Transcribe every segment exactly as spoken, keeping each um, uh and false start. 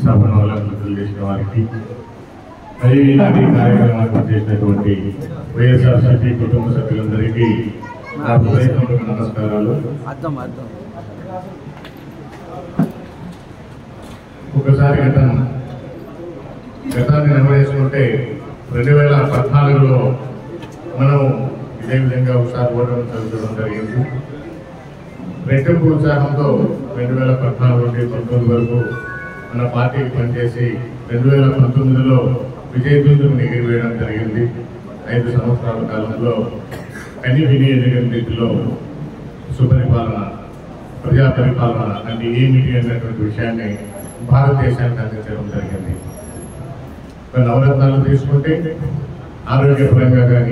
సభను అలంకృతులు చేసిన వారికి మరియు ఈనాటి కార్యక్రమాన్ని చేసినటువంటి వైఎస్ఆర్సీపీ కుటుంబ సభ్యులందరికీ నా హృదయపూర్వక నమస్కారాలు. ఒకసారి గతం గతాన్ని నెమరేసుకుంటే రెండు వేల పద్నాలుగులో మనం ఇదే విధంగా ఒకసారి ఓటమి చదువుకోవడం జరిగింది. రెట్టింపు ఉత్సాహంతో రెండు వేల పద్నాలుగు నుండి పంతొమ్మిది వరకు మన పార్టీకి పనిచేసి రెండు వేల పంతొమ్మిదిలో విజయదుందుకు ఎగిరివేయడం జరిగింది. ఐదు సంవత్సరాల కాలంలో కని విని ఎదిగిన రీతిలో సుపరిపాలన, ప్రజా పరిపాలన అంటే ఏమిటి అన్నటువంటి విషయాన్ని భారతదేశానికి అందించడం జరిగింది. నవరత్నాలు తీసుకుంటే ఆరోగ్యపరంగా కానీ,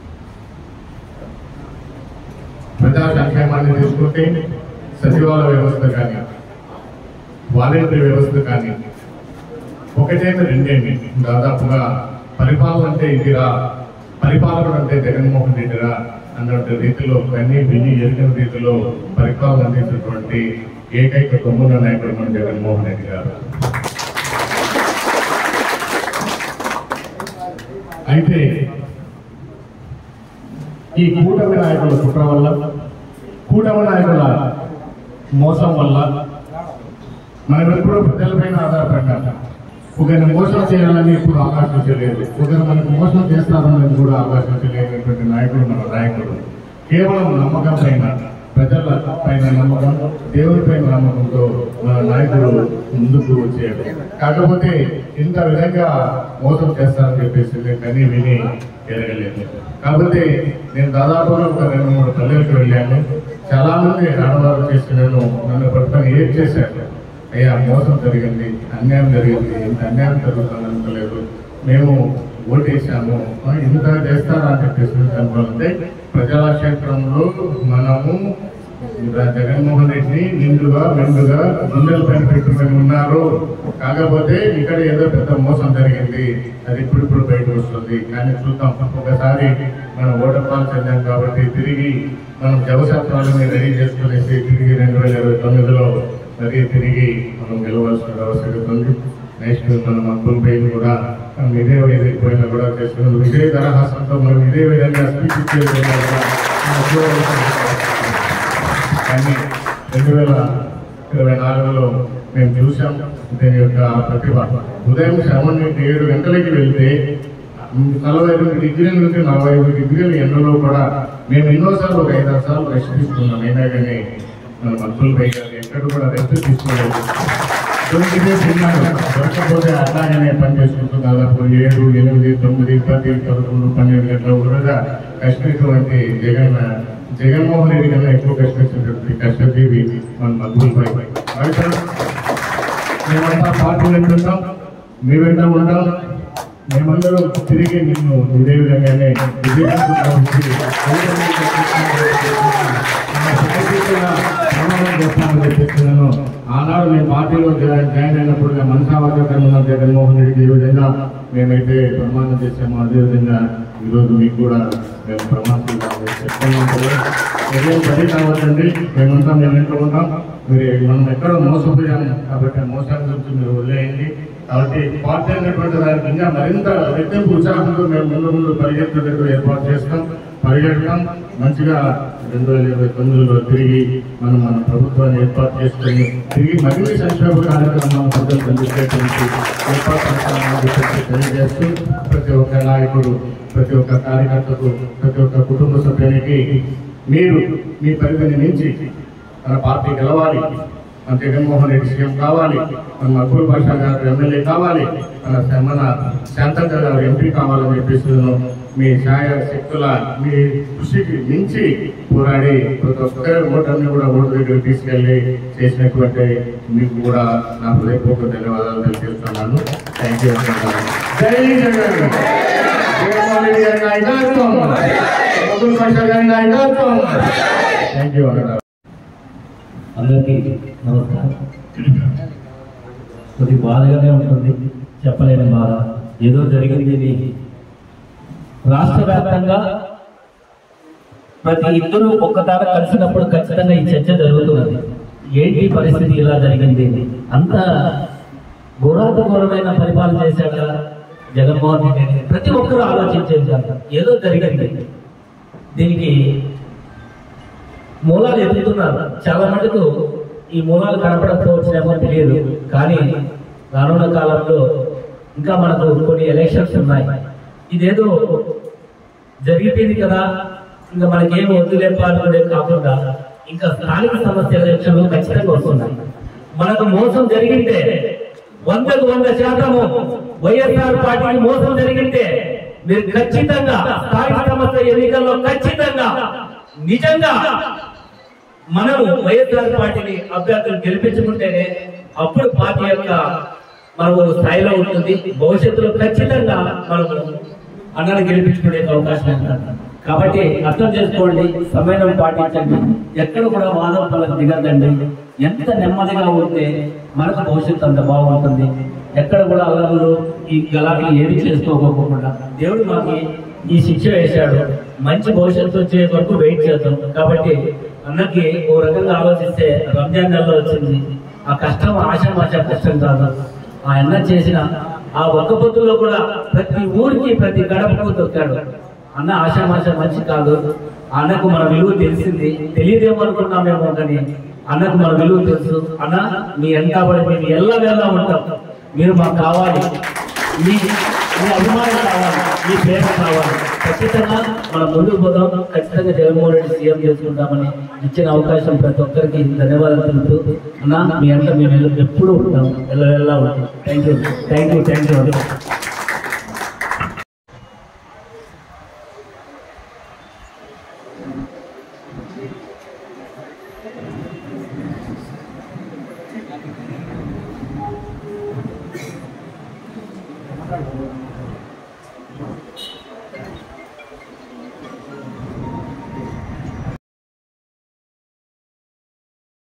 ప్రజా సంక్షేమాన్ని తీసుకుంటే సచివాలయ వ్యవస్థ కానీ, వాలంటరీ వ్యవస్థ కానీ, ఒకటేమి రెండేమి దాదాపుగా పరిపాలన అంటే ఇదిరా, పరిపాలన అంటే జగన్మోహన్ రెడ్డిరా అన్నటువంటి రీతిలో కన్నీ విని ఎరిగిన రీతిలో పరిపాలన అందించినటువంటి ఏకైక కొమ్ముల నాయకుడు మన జగన్మోహన్ రెడ్డి గారు. అయితే ఈ కూటమి నాయకుల కుట్ర వల్ల, కూటమి నాయకుల మోసం వల్ల మనం ఎప్పుడూ ప్రజలపైన ఆధారపడ్డాం. ఒకరిని మోసం చేయాలని ఇప్పుడు ఆకాశించలేదు, ఒకరు మనకు మోసం చేస్తారన్నది కూడా ఆకాశించలేనటువంటి నాయకుడు మన నాయకుడు. కేవలం నమ్మకం పైన, ప్రజల పైన నమ్మకం, దేవుడి పైన నమ్మకంతో మన నాయకుడు ముందుకు వచ్చాడు. కాకపోతే ఇంత విధంగా మోసం చేస్తారని చెప్పేసి కానీ విని ఎరగలేదు. కాబట్టి నేను దాదాపుగా ఒక రెండు మూడు పల్లెలకు వెళ్ళాను. చాలా మంది ఆడవారు చేసి నేను నన్ను పట్టుకొని ఏం చేశాను, అయ్యా మోసం జరిగింది, అన్యాయం జరిగింది, ఇంత అన్యాయం జరుగుతుంది అనుకోలేదు, మేము ఓటేసాము, ఇంత చేస్తారా అని చెప్పేసి అనుకోవాలంటే ప్రజల క్షేత్రంలో మనము జగన్మోహన్ రెడ్డిని నిండుగా మెండుగా గుండెల పైన పెట్టుకుని ఉన్నారు. కాకపోతే ఇక్కడ ఏదో పెద్ద మోసం జరిగింది, అది ఇప్పుడిప్పుడు బయటకు వస్తుంది. కానీ చూద్దాం, ఒకసారి మనం ఓటర్పాలు చెందాం కాబట్టి తిరిగి మనం జవసత్వాలని రెడీ చేసుకునేసి తిరిగి రెండు వేల ఇరవై తొమ్మిదిలో మరి తిరిగి మనం గెలవాల్సిన ఆవశ్యకత ఉంది. నెక్స్ట్ మన మక్కులు పేరు కూడా మనం ఇదే ఎదిగిపోయినా కూడా చేసుకున్నాం. ఇదే దరహాసంతో మనం ఇదే విధంగా స్పీచ్ ఇచ్చే విధంగా కూడా కానీ రెండు వేల ఇరవై నాలుగులో మేము చూసాం దీని యొక్క ప్రతిభ. ఉదయం సెవెన్ ఏడు గంటలకి వెళ్తే నలభై రెండు డిగ్రీల నుంచి నలభై ఐదు డిగ్రీల ఎండలో కూడా మేము ఎన్నోసార్లు ఒక ఐదారు సార్లు రెస్ట్ తీసుకున్నాం. అయినా కానీ మన మక్కులు పై ఎక్కడ కూడా రెస్ట్ తీసుకోలేదు. దొరకపోతే అట్లాగనే పని చేసుకుంటూ దాదాపు ఏడు ఎనిమిది తొమ్మిది పది పదకొండు పన్నెండు గంటల కూడా కష్టమైనటువంటి జగన్ జగన్మోహన్ రెడ్డి కన్నా ఎక్కువ కష్టమైనటువంటి కష్టజీవి మన మక్కులపై. మేమంతా పార్టీ వెంటుంటాం, మీ వెంట ఉంటాం, మేమందరం తిరిగి నిన్ను ఇదే విధంగానే ప్రమాణం చేస్తామని చెప్పేస్తున్నాను. ఆనాడు నేను పార్టీలో జాయిన్ అయినప్పుడు మనసావాసంగా జగన్మోహన్ రెడ్డికి ఏ విధంగా మేమైతే ప్రమాణం చేసామో అదేవిధంగా ఈరోజు మీకు కూడా మేము ప్రమాణం చెప్తున్నాం. ఏదో పని కావద్దండి, మేమంతా మేము ఇంట్లో ఉంటాం. మీరు మనం ఎక్కడో మోసపోయాము కాబట్టి మోసాన్ని గురించి మీరు వదిలేయండి. కాబట్టి పార్టీ అనేటువంటి దానికి ఇంకా మరింత రెట్టింపు ఉత్సాహంతో మేము ముందు ముందు పరిగెత్తేందుకు ఏర్పాటు చేస్తాం, పరిగెడతాం. మంచిగా రెండు వేల ఇరవై తొమ్మిదిలో తిరిగి మనం మన ప్రభుత్వాన్ని ఏర్పాటు చేసుకుని తిరిగి మరిన్ని సంక్షేమ కార్యక్రమాలను ప్రజలు అందించేటువంటి ఏర్పాటు తెలియజేస్తూ ప్రతి ఒక్క నాయకుడు, ప్రతి ఒక్క కార్యకర్తకు, ప్రతి ఒక్క కుటుంబ సభ్యునికి మీరు మీ పరిధిని మించి మన పార్టీ గెలవాలి, మన జగన్మోహన్ రెడ్డి సీఎం కావాలి, మన మక్కుల భాషా గారు ఎమ్మెల్యే కావాలి, మన మన శాంతంగా గారు ఎంపీ కావాలని చెప్పేసి మీ సాయ శక్తుల మీ కృషికి మించి పోరాడి ప్రతి ఒక్కరి ఓటర్ని కూడా ఓటు దగ్గర తీసుకెళ్లి చేసినటువంటి మీకు కూడా నా హృదయపూర్వక ధన్యవాదాలు తెలియజేస్తున్నాను. Thank you. జై జగన్. జగన్మోహన్ రెడ్డి గారి నాయకత్వం, మక్కుల భాషా గారి నాయకత్వం. Thank you. అందరికీ నమస్కారం. కొద్ది బాధగానే ఉంటుంది, చెప్పలేని బాధ. ఏదో జరిగింది. రాష్ట్ర వ్యాప్తంగా ప్రతి ఇద్దరు ఒక్కతార కలిసినప్పుడు ఖచ్చితంగా ఈ చర్చ జరుగుతున్నది. ఏంటి పరిస్థితి ఇలా జరిగింది? అంత ఘోరాతఘోరమైన పరిపాలన చేశాక జగన్మోహన్ రెడ్డి ప్రతి ఒక్కరూ ఆలోచించేది ఏదో జరిగింది. దీనికి మూలాలు ఎదుగుతున్నారు. చాలా మటుకు ఈ మూలాలు కనపడకపోవచ్చునేమో తెలియదు, కానీ రానున్న కాలంలో ఇంకా మనకు కొన్ని ఎలక్షన్స్ ఉన్నాయి. ఇదేదో జరిగిపోయింది కదా, ఇంకా మనకేం వద్దులే పాల్గొనే కాకుండా ఇంకా స్థానిక సమస్య ఎలక్షన్లు ఖచ్చితంగా వస్తున్నాయి. మనకు మోసం జరిగింటే వందకు వంద శాతము వైఎస్ఆర్ పార్టీకి మోసం జరిగింటే మీరు ఖచ్చితంగా స్థానిక సమస్య ఎన్నికల్లో ఖచ్చితంగా నిజంగా మనము వైఎస్ఆర్ పార్టీని అభ్యర్థులు గెలిపించుకుంటేనే అప్పుడు పార్టీ యొక్క మనము స్థాయిలో ఉంటుంది. భవిష్యత్తులో ఖచ్చితంగా మనము అన్నను గెలిపించుకునే అవకాశం ఉంటుంది. కాబట్టి అర్థం చేసుకోండి, సమయం పాటించండి, ఎక్కడ కూడా వాదం పలకు దిగదండి. ఎంత నెమ్మదిగా ఉంటే మనకు భవిష్యత్తు అంత బాగుంటుంది. ఎక్కడ కూడా అల్లర్లు ఈ గలాట్లు ఏమి చేసుకోకపోకుండా దేవుడు మాకు ఈ శిక్ష వేశాడు. మంచి భవిష్యత్తు వచ్చే వరకు వెయిట్ చేద్దాం. కాబట్టి అన్నకి ఓ రకంగా ఆలోచిస్తే రంజాన్ నెలలో వచ్చింది. ఆ కష్టం ఆశామాష కష్టం కాదు. ఆ అన్న చేసిన ఆ ఒక్క పొద్దులో కూడా ప్రతి ఊరికి ప్రతి గడపకు దొక్కాడు. అన్న ఆశామాష మంచి కాదు. అన్నకు మన విలువ తెలిసింది. తెలియదేమో అనుకున్నామేమో కానీ అన్నకు మన విలువ తెలుసు. అన్న మీ వెంటబడి మేము ఎల్ల వేళ ఉంటాం. మీరు మాకు కావాలి, మీ మీ అభిమానం కావాలి, మీ ప్రేమ కావాలి. ఖచ్చితంగా మనం ముందుకు పోదాం. ఖచ్చితంగా జగన్మోహన్ రెడ్డి సీఎం చేసుకుంటామని ఇచ్చిన అవకాశం ప్రతి ఒక్కరికి ధన్యవాదాలు తెలుపుతూ అన్న మీ అంతా మేము ఎప్పుడు ఉంటాం, ఎల్ల వెళ్ళా ఉంటాం. Thank you thank you thank you Thank you.